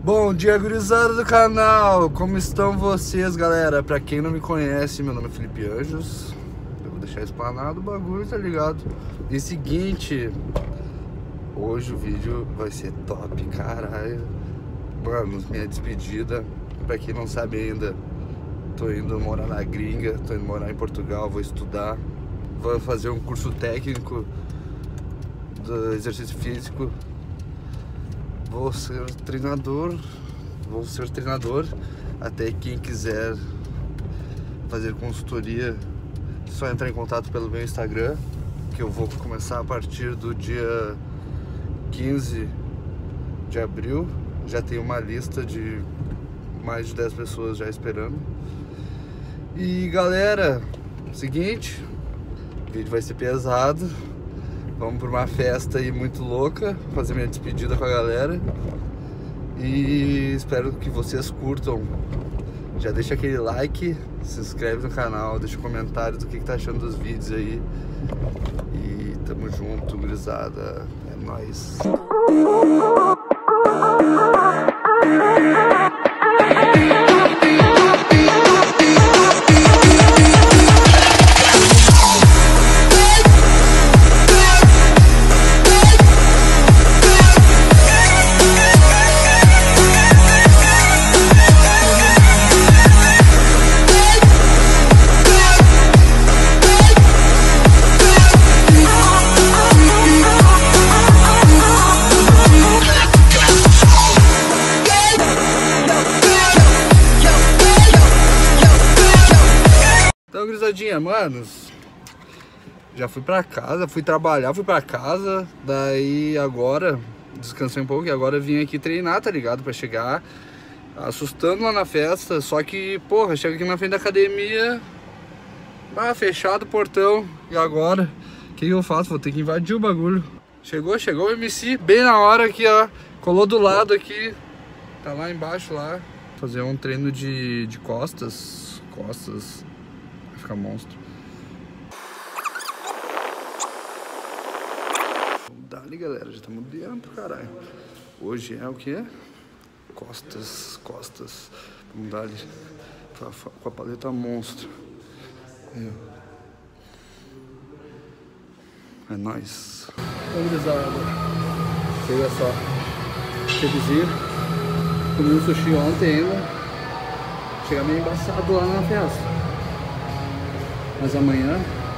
Bom dia, gurizada do canal! Como estão vocês, galera? Pra quem não me conhece, meu nome é Felipe Anjos. Eu vou deixar explanado o bagulho, tá ligado? E seguinte, hoje o vídeo vai ser top, caralho. Mano, minha despedida. Pra quem não sabe ainda, tô indo morar na gringa, tô indo morar em Portugal, vou estudar. Vou fazer um curso técnico do exercício físico. Vou ser treinador, até quem quiser fazer consultoria, só entrar em contato pelo meu Instagram, que eu vou começar a partir do dia 15 de abril. Já tem uma lista de mais de 10 pessoas já esperando. E galera, seguinte, o vídeo vai ser pesado. Vamos para uma festa aí muito louca, fazer minha despedida com a galera. E espero que vocês curtam. Já deixa aquele like, se inscreve no canal, deixa um comentário do que tá achando dos vídeos aí. E tamo junto, gurizada. É nóis. Então, gurizadinha, manos, já fui pra casa, fui trabalhar, fui pra casa. Daí agora, descansei um pouco e agora vim aqui treinar, tá ligado? Pra chegar assustando lá na festa. Só que, porra, chega aqui na frente da academia, fechado o portão. E agora, o que eu faço? Vou ter que invadir o bagulho. Chegou o MC, bem na hora aqui, ó. Colou do lado aqui, tá lá embaixo lá. Fazer um treino de costas. Vai ficar monstro. Dali, galera, já estamos dentro, caralho. Hoje é o que? Costas. Vamos dar ali com a paleta monstro. É nóis. Gurizada, chega só. Seduzir. Comi um sushi ontem ainda. Chega meio embaçado lá na festa. Mas amanhã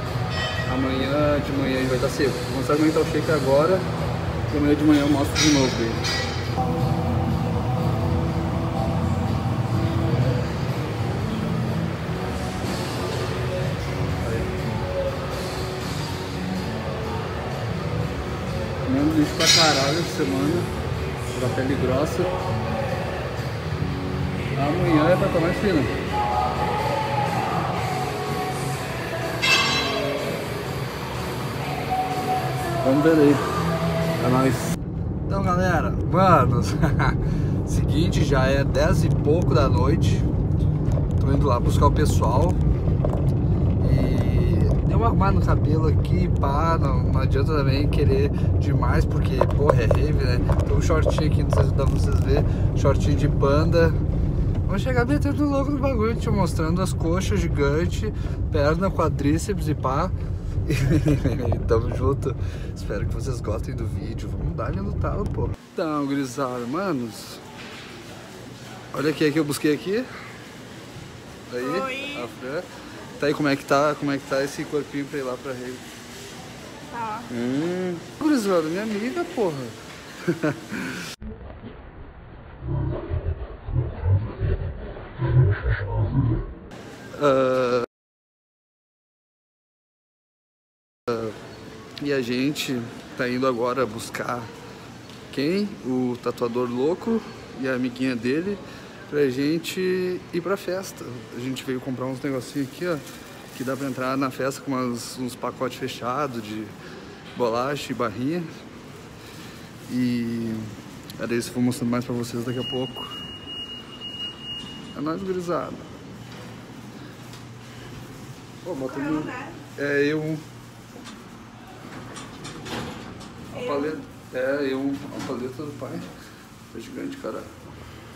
de manhã ele vai estar seco. Vou mostrar como é que tá o shake agora. E amanhã de manhã eu mostro de novo dele. Comendo lixo pra caralho essa semana. Pra pele grossa. Amanhã é pra estar mais fina. Vamos ver aí. É nóis. Então, galera, manos, seguinte, já é 10 e pouco da noite. Tô indo lá buscar o pessoal. E deu uma arrumada no cabelo aqui, pá. Não adianta também querer demais, porque, porra, é rave, né? Tô com um shortinho aqui, não sei se dá pra vocês verem. Shortinho de panda. Vamos chegar metendo louco no bagulho, te mostrando as coxas gigantes, perna, quadríceps e pá. Tamo junto. Espero que vocês gostem do vídeo. Vamos dar no talo, pô. Então, gurizada, manos, olha aqui que eu busquei aqui. Aí, oi. A Fran. Tá aí, como é que tá esse corpinho pra ir lá pra rede? Tá. Gurizada, minha amiga, porra. E a gente tá indo agora buscar quem? O tatuador louco e a amiguinha dele, pra gente ir pra festa. A gente veio comprar uns negocinhos aqui, ó, que dá pra entrar na festa com uns pacotes fechados de bolacha e barrinha. E era isso, vou mostrando mais pra vocês daqui a pouco. É nóis, gurizada. Pô, bota no... É, eu... A paleta do pai. Foi gigante, caralho.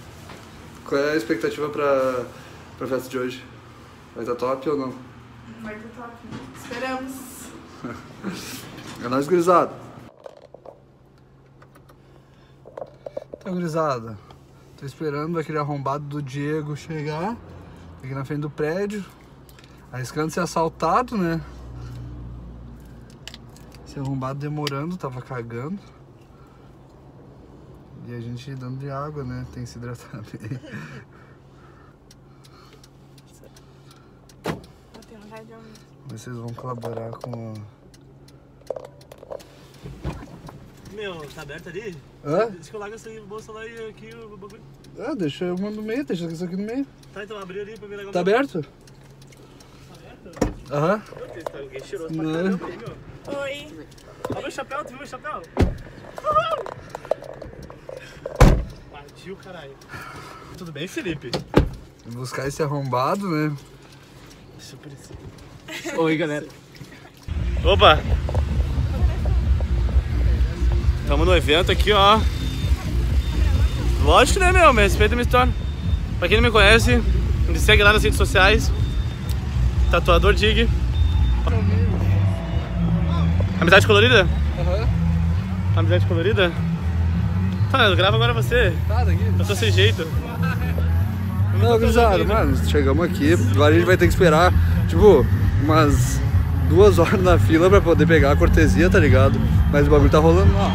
Qual é a expectativa pra festa de hoje? Vai estar top ou não? Vai estar top. Esperamos. É nóis, gurizada. Então, gurizada, tô esperando aquele arrombado do Diego chegar aqui na frente do prédio, arriscando ser assaltado, né? Esse arrombado demorando, tava cagando. E a gente dando de água, né? Tem que se hidratar bem. Vocês vão colaborar com a... Meu, tá aberto ali? Hã? Deixa que eu largo essa aí, bolsa lá e aqui o bagulho. Ah, deixa eu no meio, deixa isso aqui no meio. Tá, então abriu ali pra ver legal. Tá aberto? Tá aberto? Aham. Alguém cheiroso pra Não. caramba aí, meu. Oi. Olha meu chapéu, tu viu meu chapéu? Partiu, caralho. Tudo bem, Felipe? Vou buscar esse arrombado, né? Super assim. Oi, galera. Opa! Estamos no evento aqui, ó. Lógico, né, meu? Me respeita a minha história. Pra quem não me conhece, me segue lá nas redes sociais. Tatuador Dig. Amizade colorida? Aham. Amizade colorida? Tá, eu gravo agora você. Tá, daqui. Eu tô sem jeito. Não, gurizada, mano, chegamos aqui. Agora a gente vai ter que esperar, tipo, umas 2 horas na fila pra poder pegar a cortesia, tá ligado? Mas o bagulho tá rolando lá.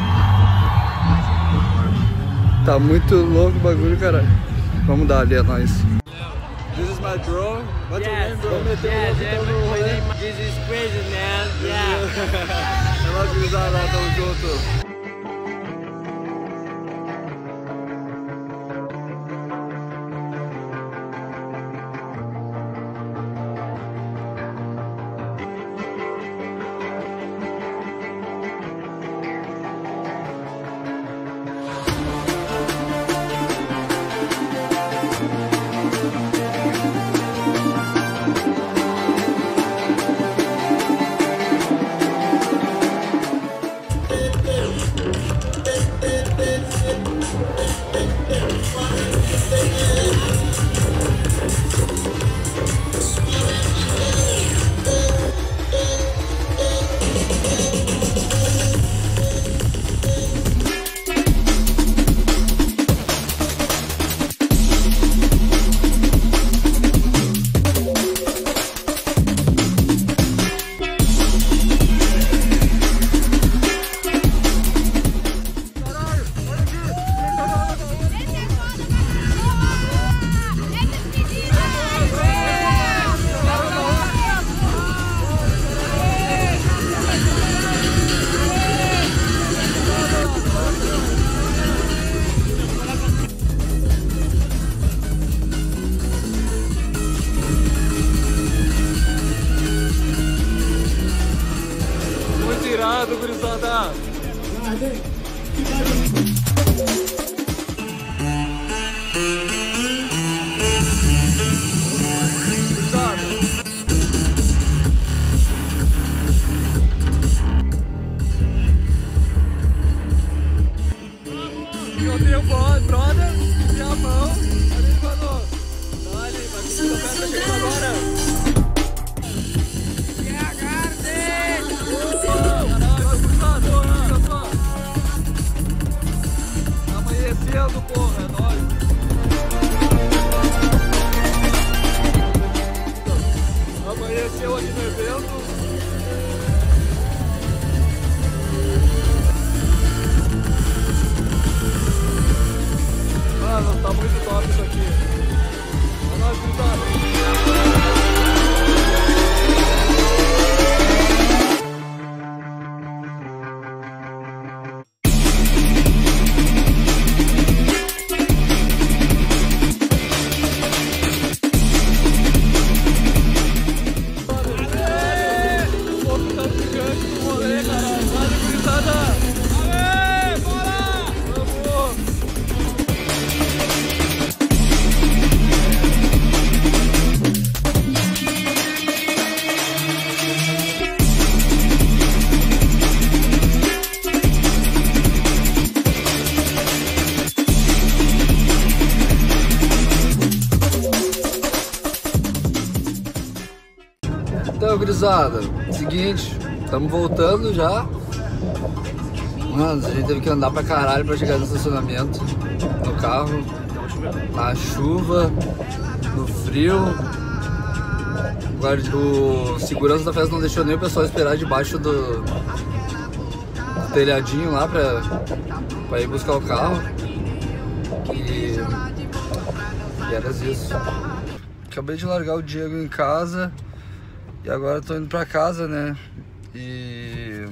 Tá muito louco o bagulho, caralho. Vamos dar ali, é nóis. This is my bro. What's your name, bro? This is crazy, man. Yeah. É nóis, gurizada, tamo junto. Irado, gurizada! Eu tenho o brother e a mão. Ali, mano. Dale, vai ficar perto aqui agora. Amanhecendo, porra, é nóis. Amanheceu aqui no evento. Mano, tá muito top isso aqui. É nóis, gurizada. gurizada, seguinte, estamos voltando já. Mano, a gente teve que andar pra caralho pra chegar no estacionamento, no carro, na chuva, no frio. O segurança da festa não deixou nem o pessoal esperar debaixo do telhadinho lá pra ir buscar o carro. E era isso. Acabei de largar o Diego em casa e agora tô indo pra casa, né? E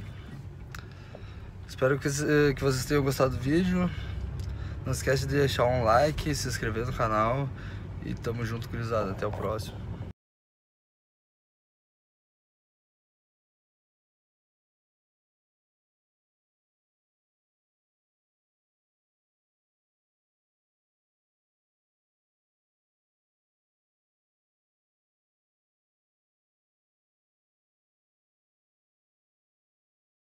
espero que vocês tenham gostado do vídeo. Não esquece de deixar um like, se inscrever no canal e tamo junto, gurizada. Até o próximo.